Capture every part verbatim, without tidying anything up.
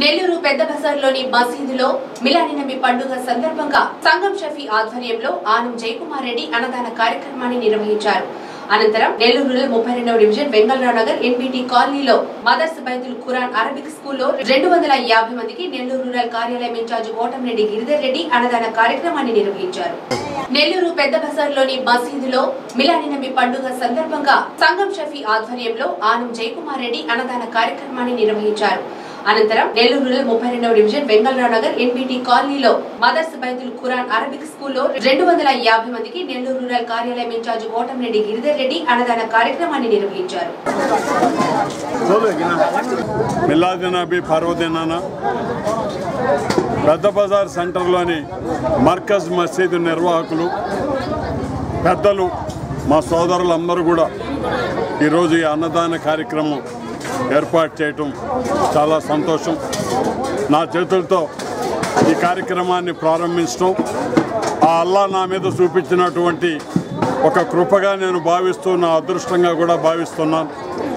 నెల్లూరు పెద్ద బజార్లోని మసీదులో మిలాది నబి పండుగ సందర్భంగా సంఘం షఫీ ఆధ్వర్యంలో ఆనం జయకుమార్ రెడ్డి అన్నదాన కార్యక్రమాన్ని నిర్వహించారు. అనంతరం నెల్లూరు ముప్పై రెండవ డివిజన్ వెంగళరావు నగర్ ఎన్బిటి కాలనీలో మదర్స్ బైతుల్ ఖురాన్ అరబిక్ స్కూల్లో రెండు వందల యాభై మందికి నెల్లూరు రూరల్ కార్యాలయం ఇన్ఛార్జ్ కోటంరెడ్డి గిరిధర్ రెడ్డి అన్నదాన కార్యక్రమాన్ని నిర్వహించారు. నెల్లూరు పెద్ద బజార్లోని మసీదులో మిలాది నబి పండుగ సందర్భంగా సంఘం షఫీ ఆధ్వర్యంలో ఆనం జయకుమార్ రెడ్డి అన్నదాన కార్యక్రమాన్ని నిర్వహించారు. అనంతరం నెల్లూరు ముప్పై రెండవ డివిజన్ వెంగళరావు నగర్ ఎన్బిటి కాలనీలో మదర్స్ బైతుల్ ఖురాన్ అరబిక్ స్కూల్లో రెండు వందల యాభై మందికి నెల్లూరు రూరల్ కార్యాలయం ఇన్ఛార్జ్ కోటంరెడ్డి గిరిధర్ రెడ్డి అన్నదాన కార్యక్రమాన్ని నిర్వహించారు. మిలాది నబి పర్వదినాన పెద్ద బజార్ సెంటర్లోని మర్కజ్ మసీదు నిర్వాహకులు పెద్దలు మా సోదరులందరూ కూడా ఈరోజు ఈ అన్నదాన కార్యక్రమం ఏర్పాటు చేయటం చాలా సంతోషం. నా చేతులతో ఈ కార్యక్రమాన్ని ప్రారంభించడం ఆ అల్లా నా మీద చూపించినటువంటి ఒక కృపగా నేను భావిస్తూ నా అదృష్టంగా కూడా భావిస్తున్నాను.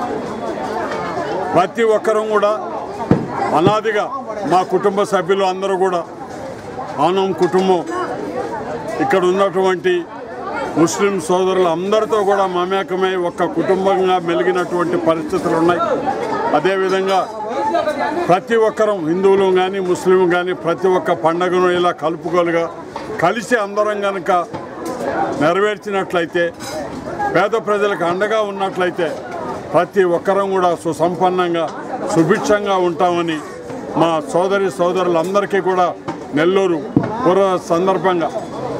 ప్రతి ఒక్కరూ కూడా అనాదిగా మా కుటుంబ సభ్యులు అందరూ కూడా ఆనం కుటుంబం ఇక్కడ ఉన్నటువంటి ముస్లిం సోదరులు అందరితో కూడా మమేకమై ఒక్క కుటుంబంగా మెలిగినటువంటి పరిస్థితులు ఉన్నాయి. అదేవిధంగా ప్రతి ఒక్కరం హిందువులు కానీ ముస్లిం కానీ ప్రతి ఒక్క పండుగను ఇలా కలుపుకోలుగా కలిసి అందరం కనుక నెరవేర్చినట్లయితే పేద ప్రజలకు అండగా ఉన్నట్లయితే ప్రతి ఒక్కరం కూడా సుసంపన్నంగా సుభిక్షంగా ఉంటామని మా సోదరి సోదరులందరికీ కూడా నెల్లూరు పూర్వ సందర్భంగా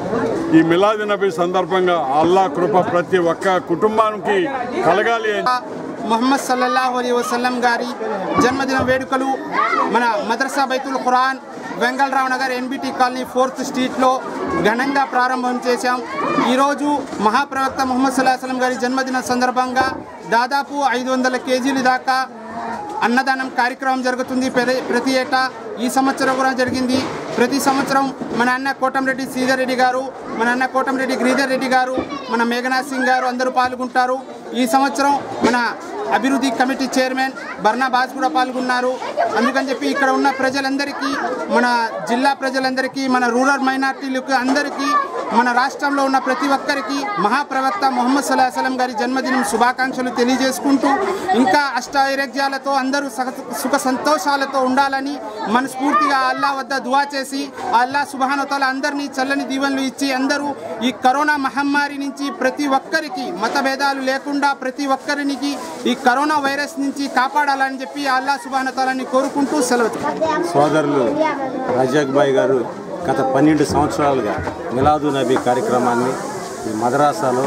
ఈ మిలాది నబీ సందర్భంగా అల్లా కృప ప్రతి ఒక్క కుటుంబానికి కలగాలి. ముహమ్మద్ సల్లల్లాహు అలైహి వసల్లం గారి జన్మదిన వేడుకలు మన Madrasa Baitul Quran Vengalrao Nagar NBT colony fourth స్ట్రీట్లో ఘనంగా ప్రారంభం చేశాం. ఈరోజు మహాప్రవక్త ముహమ్మద్ సల్లల్లాహు అలైహి వసల్లం గారి జన్మదిన సందర్భంగా దాదాపు ఐదు వందల కేజీల దాకా అన్నదానం కార్యక్రమం జరుగుతుంది ప్రతి ఏటా. ఈ సంవత్సరం కూడా జరిగింది. ప్రతి సంవత్సరం మన అన్న కోటంరెడ్డి శ్రీధర్ రెడ్డి గారు, మన అన్న కోటంరెడ్డి గిరిధర్ రెడ్డి గారు, మన మేఘనాథ్ సింగ్ గారు అందరూ పాల్గొంటారు. ఈ సంవత్సరం మన అభివృద్ధి కమిటీ చైర్మన్ బర్నాబాస్ కూడా పాల్గొన్నారు. అందుకని చెప్పి ఇక్కడ ఉన్న ప్రజలందరికీ, మన జిల్లా ప్రజలందరికీ, మన రూరల్ మైనార్టీలకు అందరికీ, మన రాష్ట్రంలో ఉన్న ప్రతి ఒక్కరికి మహాప్రవక్త ముహమ్మద్ సల్లల్లాహు అలైహి వసల్లం గారి జన్మదినం శుభాకాంక్షలు తెలియజేసుకుంటూ ఇంకా అష్టైరాజ్యాలతో అందరూ సుఖ సంతోషాలతో ఉండాలని మనస్ఫూర్తిగా అల్లా వద్ద దువా చేసి అల్లా సుబ్హానహు వ తఆలా అందరినీ చల్లని దీవెనలు ఇచ్చి అందరూ ఈ కరోనా మహమ్మారి నుంచి ప్రతి ఒక్కరికి మతభేదాలు లేకుండా ప్రతి ఒక్కరికి ఈ కరోనా వైరస్ నుంచి కాపాడాలని చెప్పి అల్లా సుబ్హానహు వ తఆలాని కోరుకుంటూ సెలవు. సోదరులు రజాక్ భాయ్ గారు గత పన్నెండు సంవత్సరాలుగా మిలాదు నబీ కార్యక్రమాన్ని ఈ మదరాసాలో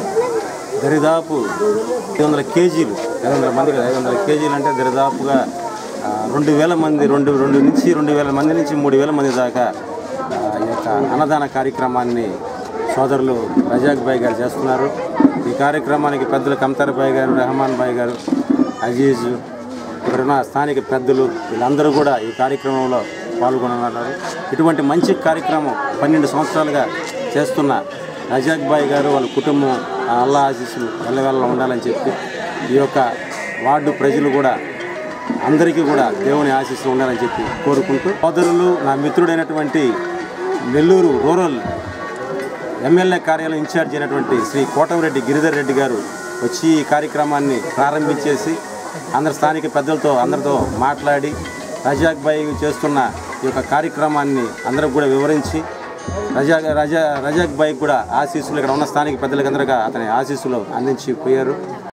దరిదాపు ఐదు వందల కేజీలు ఐదు వందల మందికి ఐదు వందల కేజీలు అంటే దరిదాపుగా రెండు వేల మంది రెండు రెండు నుంచి రెండు వేల మంది నుంచి మూడు వేల మంది దాకా ఈ యొక్క అన్నదాన కార్యక్రమాన్ని సోదరులు రజాక్ భాయ్ గారు చేస్తున్నారు. ఈ కార్యక్రమానికి పెద్దలు కమ్తార్ భాయ్ గారు, రెహమాన్ భాయ్ గారు, అజీజ్, ఇక్కడున్న స్థానిక పెద్దలు వీళ్ళందరూ కూడా ఈ కార్యక్రమంలో పాల్గొన్నారు. ఇటువంటి మంచి కార్యక్రమం పన్నెండు సంవత్సరాలుగా చేస్తున్న రజాక్ భాయ్ గారు వాళ్ళ కుటుంబం అల్లా ఆశీస్సులు వెళ్ళవెళ్ళ ఉండాలని చెప్పి ఈ యొక్క వార్డు ప్రజలు కూడా అందరికీ కూడా దేవుని ఆశీస్సులు ఉండాలని చెప్పి కోరుకుంటూ సోదరులు నా మిత్రుడైనటువంటి నెల్లూరు రూరల్ ఎమ్మెల్యే కార్యాలయం ఇన్ఛార్జ్ అయినటువంటి శ్రీ కోటంరెడ్డి గిరిధర్ రెడ్డి గారు వచ్చి ఈ కార్యక్రమాన్ని ప్రారంభించేసి అందరు స్థానిక పెద్దలతో అందరితో మాట్లాడి రజాక్ భాయ్ చేస్తున్న ఈ యొక్క కార్యక్రమాన్ని అందరికి కూడా వివరించి రజా రజా రజాక్ భాయ్ కూడా ఆశీస్సులు ఇక్కడ ఉన్న స్థానిక పెద్దలకి అందరికీ అతని ఆశీస్సులు అందించి పోయారు.